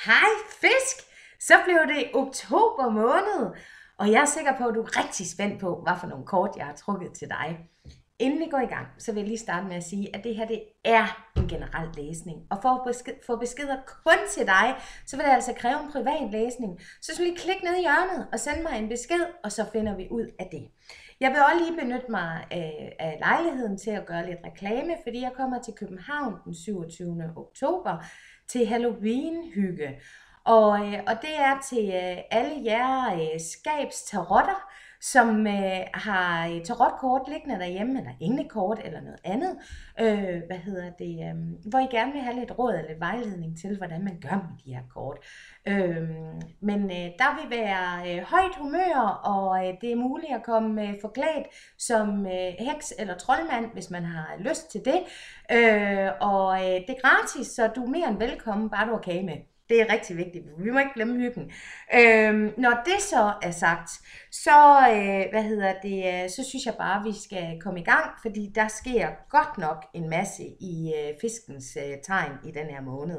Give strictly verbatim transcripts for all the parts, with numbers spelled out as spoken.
Hej fisk! Så blev det oktober måned, og jeg er sikker på, at du er rigtig spændt på, hvad for nogle kort jeg har trukket til dig. Inden vi går i gang, så vil jeg lige starte med at sige, at det her det er en generel læsning. Og for at besked, få beskeder kun til dig, så vil det altså kræve en privat læsning. Så skal du lige klikke ned i hjørnet og sende mig en besked, og så finder vi ud af det. Jeg vil også lige benytte mig af, af lejligheden til at gøre lidt reklame, fordi jeg kommer til København den syvogtyvende oktober til Halloween-hygge. Og, og det er til alle jer skabstarotter, som øh, har tarotkort liggende derhjemme, eller englekort eller noget andet, øh, hvad hedder det, øh, hvor I gerne vil have lidt råd eller lidt vejledning til, hvordan man gør med de her kort. Øh, men øh, der vil være øh, højt humør, og øh, det er muligt at komme øh, forklædt som øh, heks eller troldmand, hvis man har lyst til det. Øh, og øh, det er gratis, så du er mere end velkommen, bare du har kage med. Det er rigtig vigtigt. Vi må ikke glemme hyggen. Øhm, når det så er sagt, så, øh, hvad hedder det, så synes jeg bare, at vi skal komme i gang, fordi der sker godt nok en masse i øh, fiskens øh, tegn i den her måned.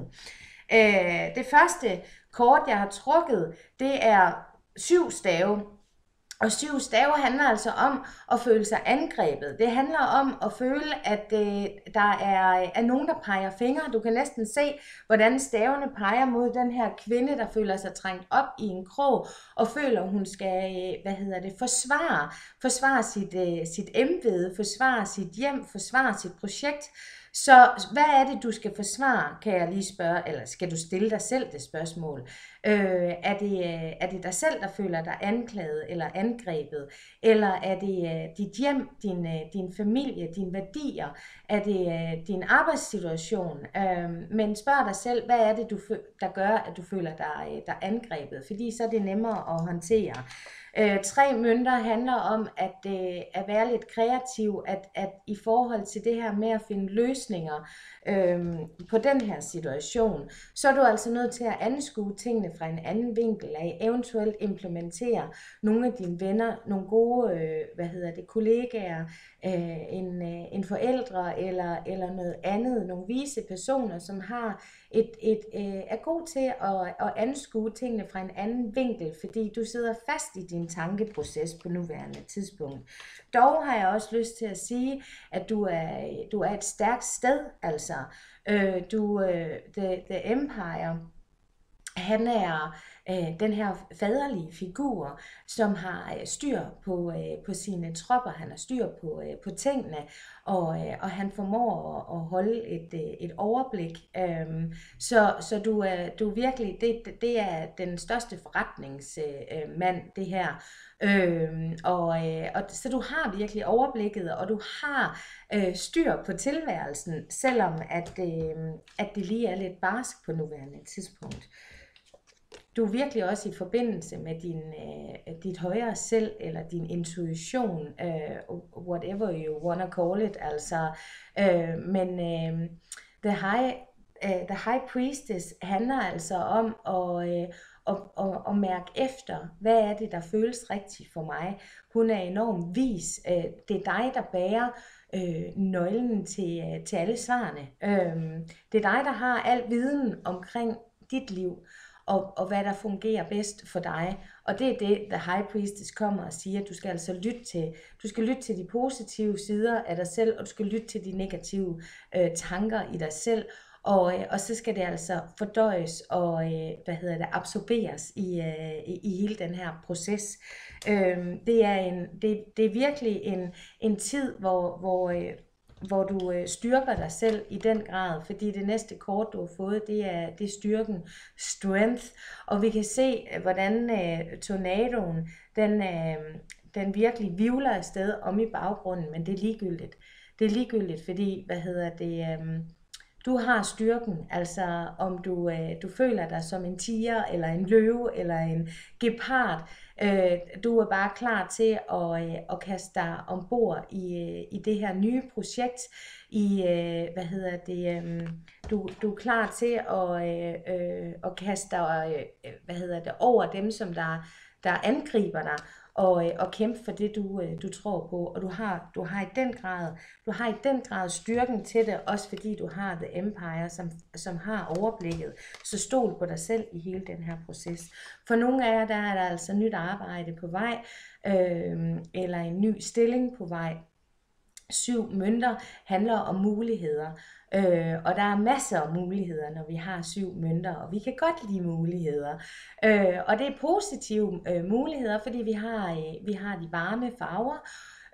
Øh, det første kort, jeg har trukket, det er syv stave. Og syv stave handler altså om at føle sig angrebet. Det handler om at føle, at øh, der er, er nogen, der peger fingre. Du kan næsten se, hvordan stavene peger mod den her kvinde, der føler sig trængt op i en krog, og føler, at hun skal hvad hedder det, forsvare, forsvare sit, øh, sit embede, forsvare sit hjem, forsvare sit projekt. Så hvad er det, du skal forsvare, kan jeg lige spørge, eller skal du stille dig selv det spørgsmål? Øh, er, det, er det dig selv, der føler dig anklaget eller angrebet? Eller er det dit hjem, din, din familie, dine værdier? Er det din arbejdssituation? Øh, men spørg dig selv, hvad er det, du, der gør, at du føler dig, dig angrebet? Fordi så er det nemmere at håndtere. Øh, tre mønter handler om at, øh, at være lidt kreativ, at, at i forhold til det her med at finde løsninger øh, på den her situation, så er du altså nødt til at anskue tingene fra en anden vinkel af, eventuelt implementere nogle af dine venner, nogle gode øh, hvad hedder det, kollegaer, øh, en, øh, en forældre eller, eller noget andet, nogle vise personer, som har et, et, øh, er god til at, at anskue tingene fra en anden vinkel, fordi du sidder fast i din tankeproces på nuværende tidspunkt. Dog har jeg også lyst til at sige, at du er, du er et stærkt sted, altså. Øh, du, øh, the, the Empire, han er øh, den her faderlige figur, som har øh, styr på, øh, på sine tropper, han har styr på, øh, på tingene, og, øh, og han formår at, at holde et, øh, et overblik. Øh, så så du, er, du er virkelig, det, det er den største forretningsmand, øh, det her. Øh, og, øh, og så du har virkelig overblikket, og du har øh, styr på tilværelsen, selvom at, øh, at det lige er lidt barsk på nuværende tidspunkt. Du er virkelig også i forbindelse med din, øh, dit højere selv, eller din intuition, øh, whatever you wanna call it, altså. Øh, men øh, the, high, øh, the High Priestess handler altså om at, øh, at, at, at mærke efter, hvad er det, der føles rigtigt for mig. Hun er enormt vis. Øh, det er dig, der bærer øh, nøglen til, til alle svarene. Øh, det er dig, der har al viden omkring dit liv, Og, og hvad der fungerer bedst for dig. Og det er det, The High Priestess kommer og siger. Du skal altså lytte til, du skal lytte til de positive sider af dig selv, og du skal lytte til de negative øh, tanker i dig selv. Og, øh, og så skal det altså fordøjes og øh, hvad hedder det, absorberes i, øh, i, i hele den her proces. Øh, det, er en, det, det er virkelig en, en tid, hvor, hvor øh, hvor du øh, styrker dig selv i den grad, fordi det næste kort, du har fået, det er, det er styrken, strength, og vi kan se, hvordan øh, tornadoen, den, øh, den virkelig vivler afsted om i baggrunden, men det er ligegyldigt. Det er ligegyldigt, fordi, hvad hedder det, øh, du har styrken, altså om du, øh, du føler dig som en tiger, eller en løve, eller en gepard, øh, du er bare klar til at, øh, at kaste dig ombord i, i det her nye projekt, i, øh, hvad hedder det, øh, du, du er klar til at, øh, øh, at kaste dig, øh, hvad hedder det, over dem, som der, der angriber dig, og, og kæmpe for det, du, du tror på. Og du har, du har i den grad, du har i den grad styrken til det, også fordi du har The Empire, som, som har overblikket. Så stol på dig selv i hele den her proces. For nogle af jer, der er der altså nyt arbejde på vej, øh, eller en ny stilling på vej. Syv mønter handler om muligheder, øh, og der er masser af muligheder, når vi har syv mønter, og vi kan godt lide muligheder. Øh, og det er positive øh, muligheder, fordi vi har, øh, vi har de varme farver.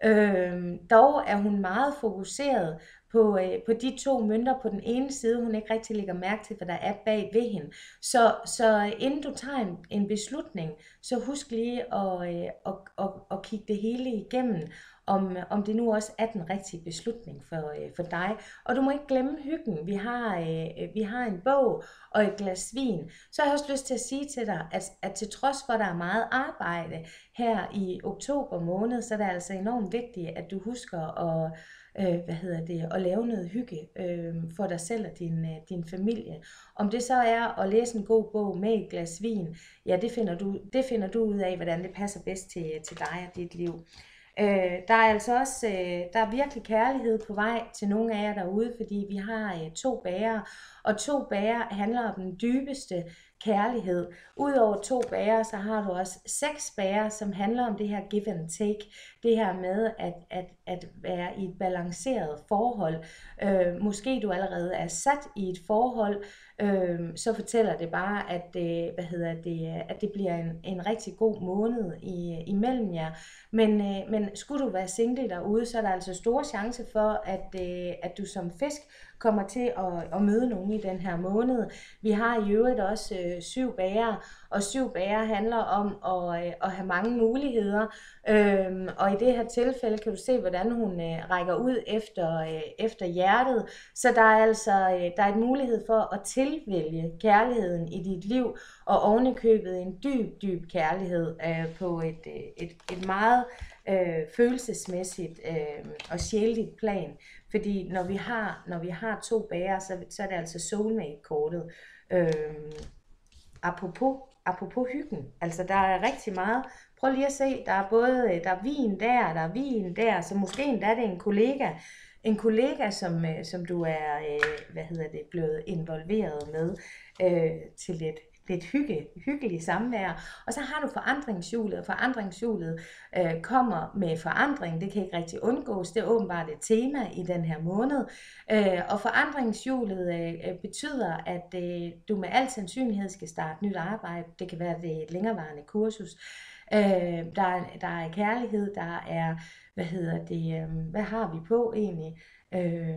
Øh, dog er hun meget fokuseret på, øh, på de to mønter på den ene side, hun ikke rigtig lægger mærke til, hvad der er bag ved hende. Så, så inden du tager en, en beslutning, så husk lige at, øh, at, at, at kigge det hele igennem, om, om det nu også er den rigtige beslutning for, øh, for dig. Og du må ikke glemme hyggen. Vi har, øh, vi har en bog og et glas vin. Så har jeg også lyst til at sige til dig, at, at til trods for, at der er meget arbejde her i oktober måned, så er det altså enormt vigtigt, at du husker at, øh, hvad hedder det, at lave noget hygge øh, for dig selv og din, øh, din familie. Om det så er at læse en god bog med et glas vin, ja, det finder du, det finder du ud af, hvordan det passer bedst til, til dig og dit liv. Øh, der er altså også øh, der er virkelig kærlighed på vej til nogle af jer derude, fordi vi har øh, to bærere, og to bærere handler om den dybeste kærlighed. Udover to bærere, så har du også seks bærere, som handler om det her give and take. Det her med at, at, at være i et balanceret forhold. Øh, måske du allerede er sat i et forhold, øh, så fortæller det bare, at, øh, hvad hedder det, at det bliver en, en rigtig god måned i, imellem jer. Men, øh, men skulle du være single derude, så er der altså store chance for, at, øh, at du som fisk kommer til at, at møde nogen i den her måned. Vi har i øvrigt også øh, syv bærere, og syv bærere handler om at, øh, at have mange muligheder. Øhm, og i det her tilfælde kan du se, hvordan hun øh, rækker ud efter, øh, efter hjertet. Så der er altså øh, der er en mulighed for at tilvælge kærligheden i dit liv, og ovenikøbet en dyb, dyb kærlighed øh, på et, et, et meget øh, følelsesmæssigt øh, og sjældent plan. Fordi når vi har, når vi har to bærere, så, så er det altså soulmate-kortet. Øhm, apropos, apropos hyggen, altså der er rigtig meget. Prøv lige at se, der er både der er vin der, der er vin der, så måske endda er det en kollega, en kollega, som, som du er øh, hvad hedder det, blevet involveret med øh, til lidt lidt hygge, hyggelig samvær. Og så har du forandringshjulet, og forandringshjulet øh, kommer med forandring. Det kan ikke rigtig undgås. Det er åbenbart et tema i den her måned. Øh, og forandringshjulet øh, betyder, at øh, du med al sandsynlighed skal starte nyt arbejde. Det kan være det længerevarende kursus. Øh, der, er, der er kærlighed, der er, hvad hedder det, øh, hvad har vi på egentlig? Øh,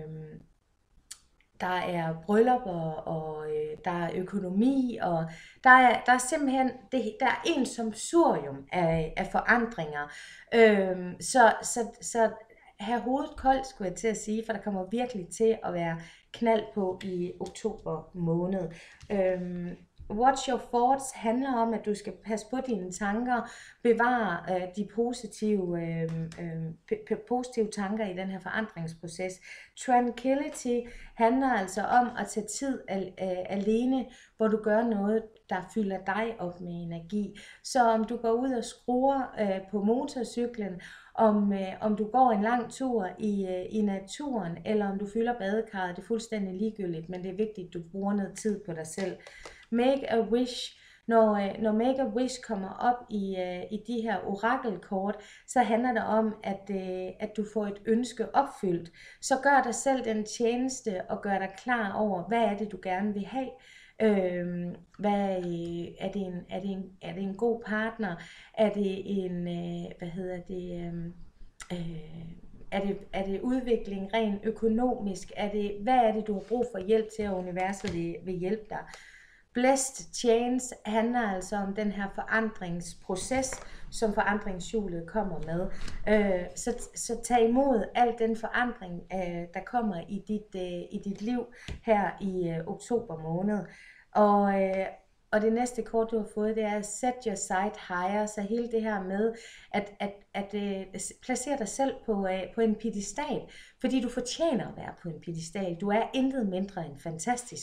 Der er bryllupper, og øh, der er økonomi, og der er, der er simpelthen det, der er en sumsurium af, af forandringer. Øhm, så, så, så have hovedet koldt, skulle jeg til at sige, for der kommer virkelig til at være knald på i oktober måned. Øhm, Watch your thoughts handler om, at du skal passe på dine tanker, bevare øh, de positive, øh, øh, positive tanker i den her forandringsproces. Tranquility handler altså om at tage tid al, øh, alene, hvor du gør noget, der fylder dig op med energi. Så om du går ud og skruer øh, på motorcyklen, om, øh, om du går en lang tur i, øh, i naturen, eller om du fylder badekarret, det er fuldstændig ligegyldigt, men det er vigtigt, at du bruger noget tid på dig selv. Make a wish. Når, når Make a Wish kommer op i, i de her orakelkort, så handler det om, at, at du får et ønske opfyldt. Så gør dig selv den tjeneste og gør dig klar over, hvad er det, du gerne vil have. Øhm, hvad, er, det en, er, det en, er det en god partner? Er det en, hvad hedder det... Øh, Er det, er det udvikling rent økonomisk? Er det, hvad er det, du har brug for hjælp til, at universet vil, vil hjælpe dig? Blessed Chance handler altså om den her forandringsproces, som forandringshjulet kommer med. Øh, så, så tag imod al den forandring, øh, der kommer i dit, øh, i dit liv her i øh, oktober måned. Og, øh, og det næste kort, du har fået, det er Set Your Sight Higher. Så hele det her med at, at, at øh, placere dig selv på, øh, på en piedestal, fordi du fortjener at være på en piedestal. Du er intet mindre end fantastisk.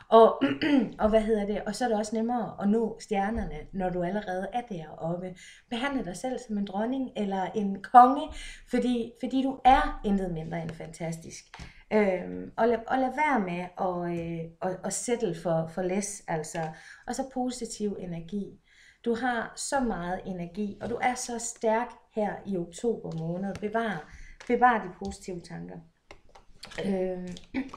Og, og hvad hedder det? Og så er det også nemmere at nå stjernerne, når du allerede er deroppe. Behandle dig selv som en dronning eller en konge, fordi, fordi du er intet mindre end fantastisk. Øhm, og, lad, og lad være med at, øh, at, at settle for, for less, altså. Og så positiv energi. Du har så meget energi, og du er så stærk her i oktober måned. Bevar, bevar de positive tanker. Øhm,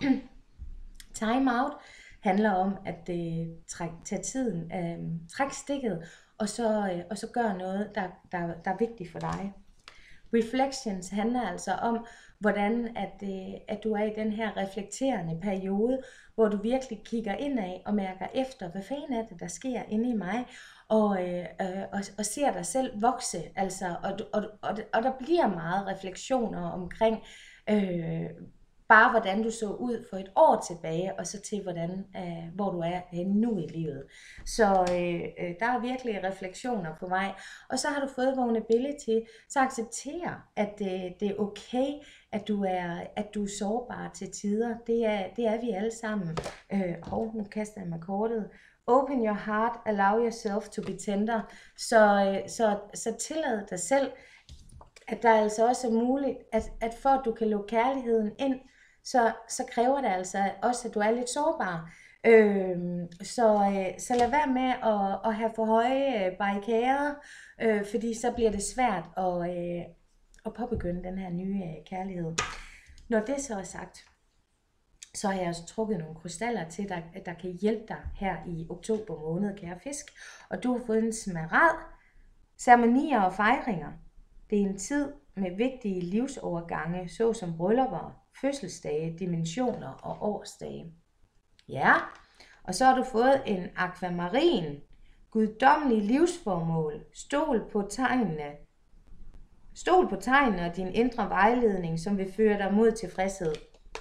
time out handler om at øh, træk, tage tiden, øh, træk stikket, og så, øh, og så gør noget, der, der, der er vigtigt for dig. Reflections handler altså om, hvordan at, øh, at du er i den her reflekterende periode, hvor du virkelig kigger indad og mærker efter, hvad fanden er det, der sker inde i mig, og, øh, øh, og, og ser dig selv vokse, altså, og, og, og, og der bliver meget refleksioner omkring, øh, bare hvordan du så ud for et år tilbage, og så til hvordan, øh, hvor du er henne nu i livet. Så øh, øh, der er virkelig refleksioner på vej. Og så har du fået vulnerability, så accepter, at øh, det er okay, at du er, at du er sårbar til tider. Det er, det er vi alle sammen. Øh, hov, nu kaster jeg mig kortet. Open your heart, allow yourself to be tender. Så, øh, så, så tillad dig selv, at der altså også er muligt, at, at for at du kan lukke kærligheden ind, så, så kræver det altså også, at du er lidt sårbar. Øhm, så, øh, så lad være med at, at have for høje øh, barrikader, øh, fordi så bliver det svært at, øh, at påbegynde den her nye øh, kærlighed. Når det så er sagt, så har jeg også trukket nogle krystaller til dig, der kan hjælpe dig her i oktober måned, kære fisk. Og du har fået en smaragd, ceremonier og fejringer. Det er en tid med vigtige livsovergange, såsom bryllupper, fødselsdage, dimensioner og årsdage. Ja, og så har du fået en akvamarin, guddommelig livsformål, stol på tegnene. Stol på tegnene og din indre vejledning, som vil føre dig mod tilfredshed.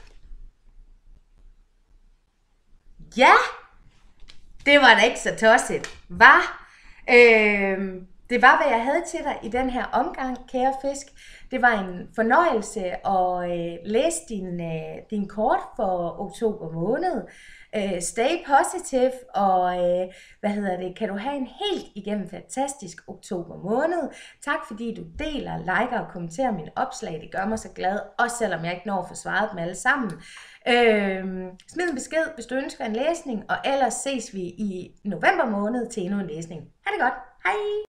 Ja, det var da ikke så tosset, hva? Øhm, det var, hvad jeg havde til dig i den her omgang, kære fisk. Det var en fornøjelse at øh, læse din, øh, din kort for oktober måned. Øh, stay positive, og øh, hvad hedder det, kan du have en helt igennem fantastisk oktober måned. Tak fordi du deler, liker og kommenterer mine opslag. Det gør mig så glad, også selvom jeg ikke når at få svaret dem alle sammen. Øh, smid en besked, hvis du ønsker en læsning, og ellers ses vi i november måned til endnu en læsning. Ha' det godt. Hej!